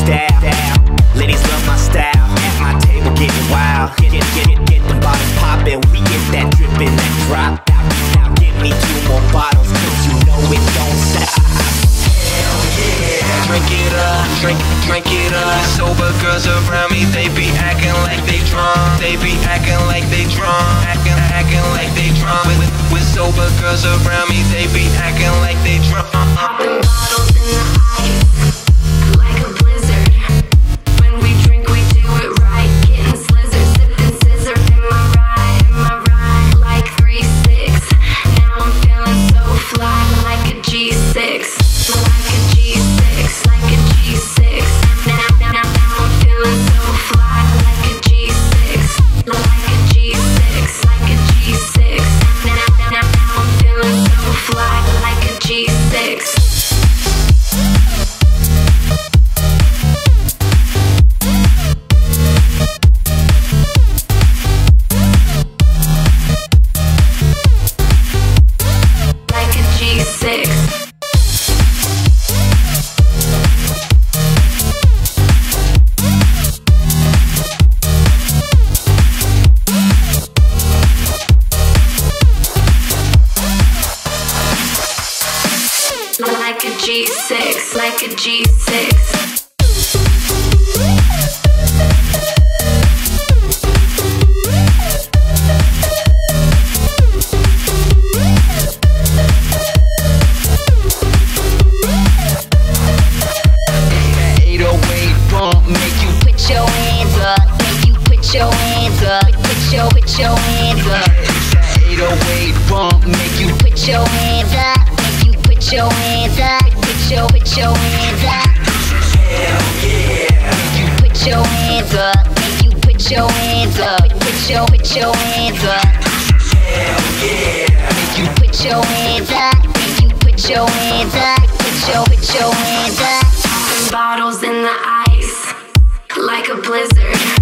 style. Ladies love my style. At my table getting wild. Get them bottles poppin'. We get that drippin', that drop. Now give me 2 more bottles, 'cause you know it don't stop. Hell yeah. Drink it up, drink it up. Sober girls around me, they be acting like they drunk. They be acting like they drunk. Acting like they drunk. With sober girls around me, they be acting like they drunk. Popping bottles in the ice, like a blizzard. When we drink, we do it right. Getting slizzard, sipping scissor. Am I right? Like 3-6. Now I'm feeling so fly, like a G6. Like a G6, like a G6. Now I'm feeling so fly, like a G6. Like a G6, like a G6. Now I'm feeling so fly, like a G6. Like a G6. Like a G6, like a G6. Put your hands up, make you put your hands up, put your hands up. It's that 808 bump, make you Put your hands up, make you put your hands up, put your hands up. hell yeah. Make you put your hands up, make you put your hands up, put your hands up. Hell yeah. Make you put your hands up, make you put your hands up, put your hands up. Popping bottles in the ice, like a blizzard.